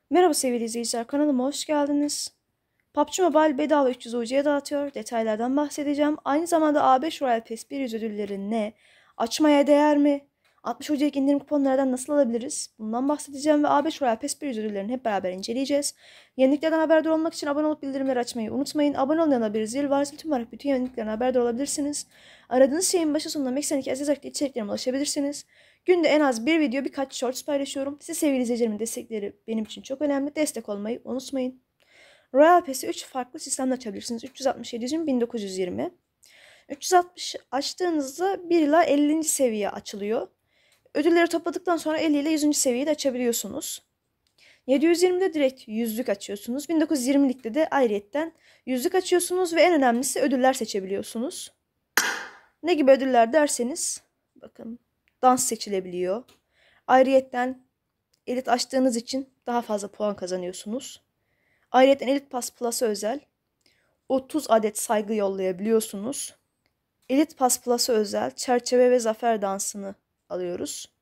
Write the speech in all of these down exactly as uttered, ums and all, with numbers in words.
Merhaba sevgili izleyiciler, kanalıma hoş geldiniz. P U B G Mobile bedava üç yüz U C'ye dağıtıyor. Detaylardan bahsedeceğim. Aynı zamanda A beş Royal Pass bir yüz ödülleri ne? Açmaya değer mi? altmış U C'lik indirim kuponlardan nasıl alabiliriz? Bundan bahsedeceğim ve A beş Royal Pass bir yüz ödüllerini hep beraber inceleyeceğiz. Yeniliklerden haberdar olmak için abone olup bildirimleri açmayı unutmayın. Abone olun, yanında bir zil var. Tüm olarak bütün yeniliklerden haberdar olabilirsiniz. Aradığınız şeyin başı sonuna Meksen'deki yazarak içeriklerime ulaşabilirsiniz. Günde en az bir video, birkaç shorts paylaşıyorum. Siz sevgili izleyicilerimin destekleri benim için çok önemli. Destek olmayı unutmayın. Royal Pass'i üç farklı sistemde açabilirsiniz. üç yüz altmış, yedi yüz, bin dokuz yüz yirmi. üç yüz altmış açtığınızda bir ila ellinci seviye açılıyor. Ödülleri topladıktan sonra elli ile yüzüncü seviyeyi de açabiliyorsunuz. yedi yüz yirmide direkt yüzlük açıyorsunuz. bin dokuz yüz yirmilikte de ayrıyetten yüzlük açıyorsunuz ve en önemlisi ödüller seçebiliyorsunuz. Ne gibi ödüller derseniz, bakın, dans seçilebiliyor. Ayrıyetten elit açtığınız için daha fazla puan kazanıyorsunuz. Ayrıca Elite Pass Plus'a özel otuz adet saygı yollayabiliyorsunuz. Elite Pass Plus'a özel çerçeve ve zafer dansını alıyoruz.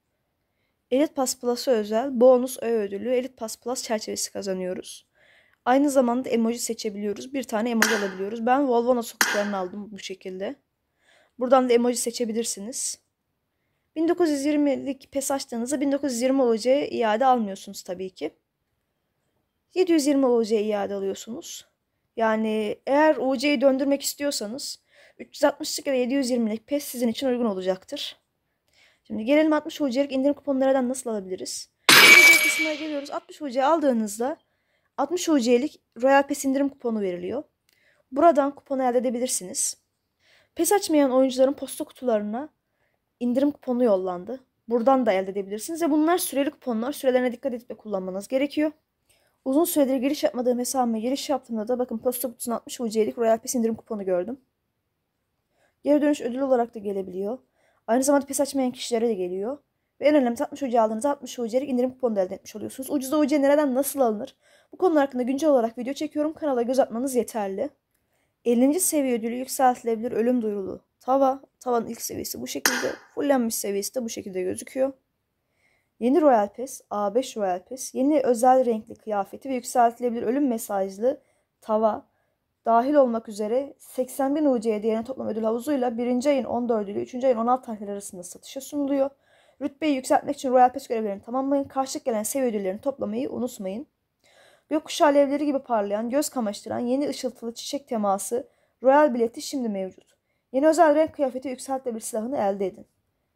Elite Pass Plus'a özel bonus öğe ödülü Elite Pass Plus çerçevesi kazanıyoruz. Aynı zamanda emoji seçebiliyoruz. Bir tane emoji alabiliyoruz. Ben Volvana sokaklarını aldım bu şekilde. Buradan da emoji seçebilirsiniz. bin dokuz yüz yirmilik pes açtığınızda bin dokuz yüz yirmi O C iade almıyorsunuz tabii ki. yedi yüz yirmi O C iade alıyorsunuz. Yani eğer U C'yi döndürmek istiyorsanız üç yüz altmışlık ya da yedi yüz yirmilik pes sizin için uygun olacaktır. Şimdi gelelim altmış U C'lik indirim kuponlarından nasıl alabiliriz? Bu kısmına geliyoruz. altmış U C aldığınızda altmış U C'lik Royal Pass indirim kuponu veriliyor. Buradan kuponu elde edebilirsiniz. Pes açmayan oyuncuların posta kutularına indirim kuponu yollandı. Buradan da elde edebilirsiniz ve bunlar süreli kuponlar. Sürelerine dikkat edip de kullanmanız gerekiyor. Uzun süredir giriş yapmadığım hesabıma giriş yaptığımda da bakın posta kutusuna altmış U C'lik Royal Pass indirim kuponu gördüm. Geri dönüş ödül olarak da gelebiliyor. Aynı zamanda pes açmayan kişilere de geliyor. Ve en önemlisi altmış U C aldığınızda altmış U C'lik indirim kuponu da elde etmiş oluyorsunuz. Ucuz U C nereden nasıl alınır? Bu konular hakkında güncel olarak video çekiyorum. Kanala göz atmanız yeterli. ellinci seviye ödülü yükseltilebilir ölüm duyurulu tava. Tavanın ilk seviyesi bu şekilde. Fullenmiş seviyesi de bu şekilde gözüküyor. Yeni Royal Pass, A beş Royal Pass, yeni özel renkli kıyafeti ve yükseltilebilir ölüm mesajlı tava dahil olmak üzere seksen bin U C'ye değerine toplam ödül havuzuyla birinci ayın on dördü ile üçüncü ayın on altı tarihleri arasında satışa sunuluyor. Rütbeyi yükseltmek için Royal Pass görevlerini tamamlayın. Karşılık gelen seviye ödüllerini toplamayı unutmayın. Gökkuşağı alevleri gibi parlayan, göz kamaştıran yeni ışıltılı çiçek teması Royal bileti şimdi mevcut. Yeni özel renk kıyafeti yükseltilebilir silahını elde edin.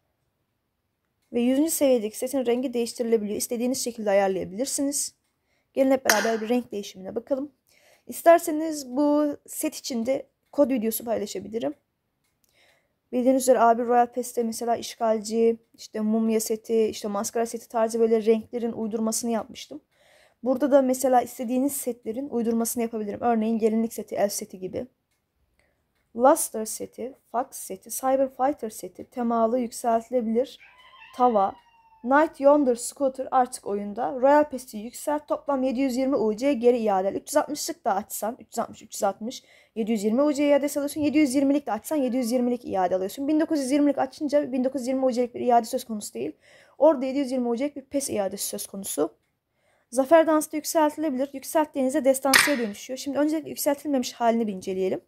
Ve yüzüncü seviyedeki setin rengi değiştirilebiliyor. İstediğiniz şekilde ayarlayabilirsiniz. Gelin hep beraber bir renk değişimine bakalım. İsterseniz bu set içinde kod videosu paylaşabilirim. Bildiğiniz üzere A bir Royal Pass'te mesela işgalci, işte mumya seti, işte maskara seti tarzı böyle renklerin uydurmasını yapmıştım. Burada da mesela istediğiniz setlerin uydurmasını yapabilirim. Örneğin gelinlik seti, elf seti gibi. Luster seti, Fox seti, Cyber Fighter seti, temalı yükseltilebilir tava, Night Yonder Scooter artık oyunda. Royal Pass'i yükselt. Toplam yedi yüz yirmi U C geri iade. üç yüz altmışlık da açsan. üç yüz altmış, üç yüz altmış. yedi yüz yirmi U C iade alıyorsun. yedi yüz yirmilik de açsan yedi yüz yirmilik iade alıyorsun. bin dokuz yüz yirmilik açınca bin dokuz yüz yirmi U C'lik bir iade söz konusu değil. Orada yedi yüz yirmi U C'lik bir pes iadesi söz konusu. Zafer dansı da yükseltilebilir. Yükselttiğinizde destansıya dönüşüyor. Şimdi öncelikle yükseltilmemiş halini bir inceleyelim.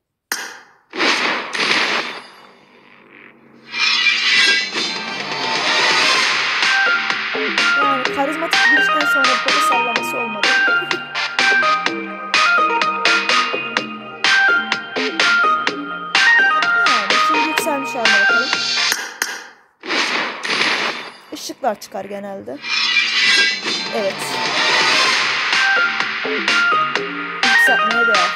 Yani karizmatik girişten sonra bir popo sallaması olmadı. Yani şimdi yükselmiş haline bakalım. Işıklar çıkar genelde. Evet. Yükseltmeye değer.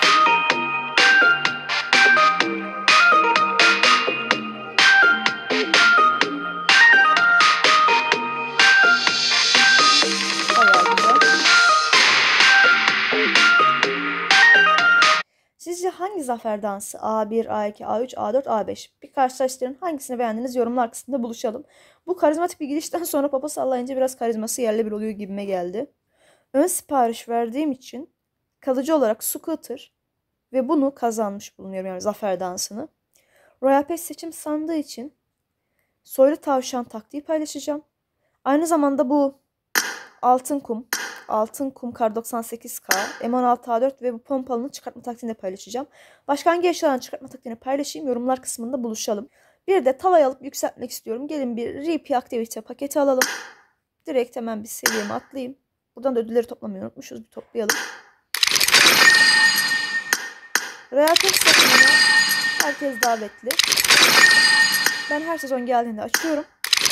Sizce hangi zafer dansı? A bir, A iki, A üç, A dört, A beş. Bir karşılaştırın. Hangisini beğendiniz? Yorumlar kısmında buluşalım. Bu karizmatik bir girişten sonra papa sallayınca biraz karizması yerle bir oluyor gibime geldi. Ön sipariş verdiğim için kalıcı olarak scooter ve bunu kazanmış bulunuyorum. Yani zafer dansını. Royal Pass seçim sandığı için soylu tavşan taktiği paylaşacağım. Aynı zamanda bu altın kum, Altın Kum Kar doksan sekiz K, M on altı A dört ve bu pompalının çıkartma taktiğini paylaşacağım. Başka hangi eşyaların çıkartma taktiğini paylaşayım, yorumlar kısmında buluşalım. Bir de tavayı alıp yükseltmek istiyorum. Gelin bir R P aktivite paketi alalım. Direkt hemen bir seviyeme atlayayım. Buradan da ödülleri toplamayı unutmuşuz. Bir toplayalım. Royal Pass takımına herkes davetli. Ben her sezon geldiğinde açıyorum.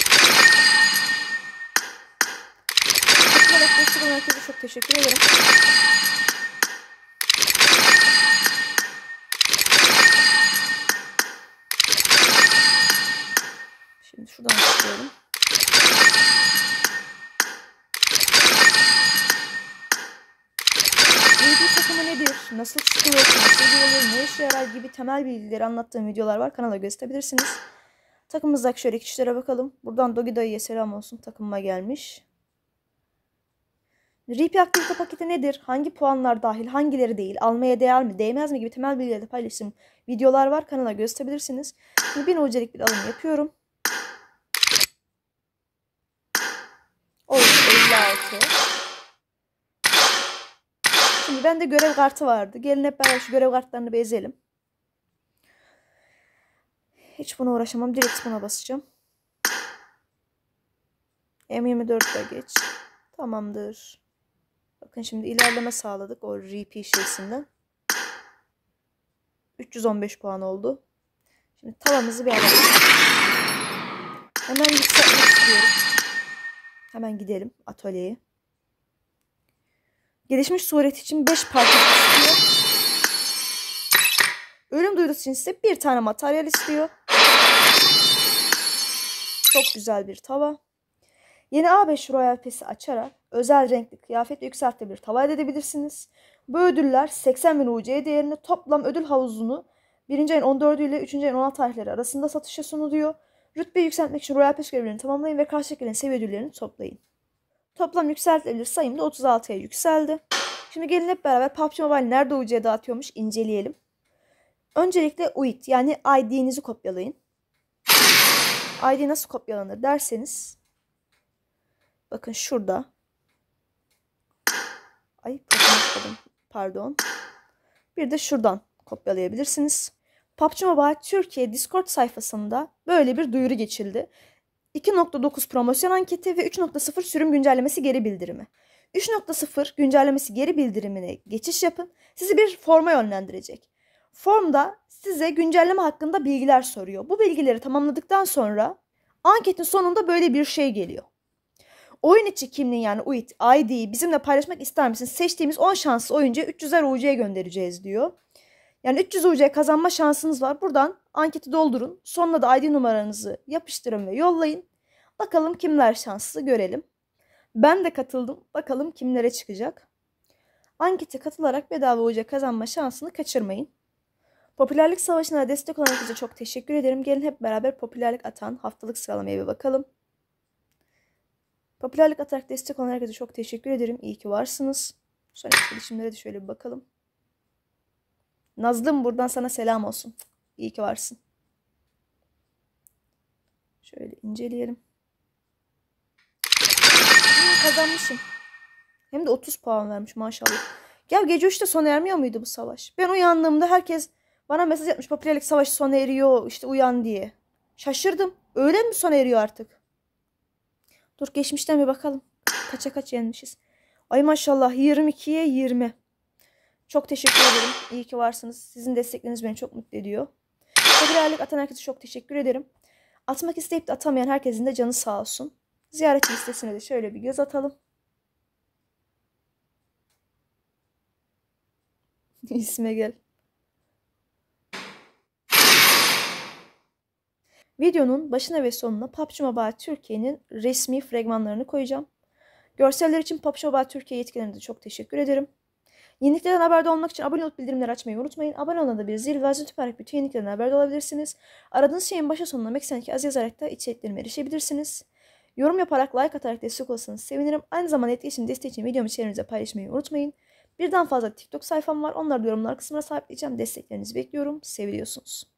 Takıma destek olan herkese çok teşekkür ederim. Şimdi şuradan açıyorum. R P takımı nedir? Nasıl çıkılır? Nasıl görülür? Ne işe yarar gibi temel bilgileri anlattığım videolar var. Kanala gösterebilirsiniz. Takımımızdaki şöyle kişilere bakalım. Buradan Dogi Dayı'ya selam olsun. Takımıma gelmiş. R P aktivite paketi nedir? Hangi puanlar dahil? Hangileri değil? Almaya değer mi? Değmez mi? Gibi temel bilgileri de paylaştığım videolar var. Kanala gösterebilirsiniz. Şimdi bin ucelik bir alım yapıyorum. Oldu elli altı. Şimdi bende görev kartı vardı. Gelin hep beraber şu görev kartlarını bir ezelim. Hiç buna uğraşamam. Direkt buna basacağım. M yirmi dört'e geç. Tamamdır. Bakın şimdi ilerleme sağladık o R P şeysinden. üç yüz on beş puan oldu. Şimdi tavamızı bir alalım. Hemen yükseltmek istiyorum. Hemen gidelim atölyeye. Gelişmiş suret için beş parça istiyor. Ölüm duyurusu için ise bir tane materyal istiyor. Çok güzel bir tava. Yeni A beş Royal Pass'i açarak özel renkli kıyafet yükseltebilir tava elde edebilirsiniz. Bu ödüller seksen bin U C değerinde toplam ödül havuzunu birinci ayın on dördü ile üçüncü ayın on altı tarihleri arasında satışa sunuluyor. Rütbe yükseltmek için Royal Pass görevlerini tamamlayın ve karşıdakilerin seviye ödüllerini toplayın. Toplam yükseltilebilir sayım da otuz altıya yükseldi. Şimdi gelin hep beraber P U B G Mobile nerede U C dağıtıyormuş inceleyelim. Öncelikle U I D yani I D'nizi kopyalayın. I D nasıl kopyalanır derseniz bakın şurada. Ay pardon, pardon. Bir de şuradan kopyalayabilirsiniz. P U B G Mobile Türkiye Discord sayfasında böyle bir duyuru geçildi. iki nokta dokuz promosyon anketi ve üç nokta sıfır sürüm güncellemesi geri bildirimi. üç nokta sıfır güncellemesi geri bildirimine geçiş yapın. Sizi bir forma yönlendirecek. Formda size güncelleme hakkında bilgiler soruyor. Bu bilgileri tamamladıktan sonra anketin sonunda böyle bir şey geliyor. Oyun içi kimliğin yani U I D, I D'yi bizimle paylaşmak ister misin? Seçtiğimiz on şanslı oyuncuya üç yüzer U C göndereceğiz diyor. Yani üç yüz U C kazanma şansınız var. Buradan anketi doldurun. Sonuna da I D numaranızı yapıştırın ve yollayın. Bakalım kimler şanslı görelim. Ben de katıldım. Bakalım kimlere çıkacak. Ankete katılarak bedava U C kazanma şansını kaçırmayın. Popülerlik savaşına destek olan herkese çok teşekkür ederim. Gelin hep beraber popülerlik atan haftalık sıralamaya bir bakalım. Popülerlik atarak destek olan herkese çok teşekkür ederim. İyi ki varsınız. Sonraki gelişimlere de şöyle bir bakalım. Nazlım buradan sana selam olsun. İyi ki varsın. Şöyle inceleyelim. Hmm, kazanmışım. Hem de otuz puan vermiş maşallah. Ya gece üçte sona ermiyor muydu bu savaş? Ben uyandığımda herkes bana mesaj atmış. Popülerlik savaşı sona eriyor. İşte uyan diye. Şaşırdım. Öyle mi sona eriyor artık? Dur geçmişten bir bakalım. Kaça kaç yenmişiz. Ay maşallah yirmi ikiye yirmi. Çok teşekkür ederim. İyi ki varsınız. Sizin destekleriniz beni çok mutlu ediyor. Popülerlik atan herkese çok teşekkür ederim. Atmak isteyip de atamayan herkesin de canı sağ olsun. Ziyaret listesine de şöyle bir göz atalım. İsme gel. Videonun başına ve sonuna P U B G Mobile Türkiye'nin resmi fragmanlarını koyacağım. Görseller için P U B G Mobile Türkiye yetkililerine de çok teşekkür ederim. Yeniliklerden haberdar olmak için abone olup bildirimleri açmayı unutmayın. Abone olana da bir zil ve tüperek bütün yeniliklerden haberdar olabilirsiniz. Aradığınız şeyin başa sonuna Meksen'deki az yazarak da içeriklerime erişebilirsiniz. Yorum yaparak, like atarak destek olursanız sevinirim. Aynı zamanda etkileşim desteği için videomu çevrenize paylaşmayı unutmayın. Birden fazla TikTok sayfam var. Onları da yorumlar kısmına sabitleyeceğim. Desteklerinizi bekliyorum. Seviliyorsunuz.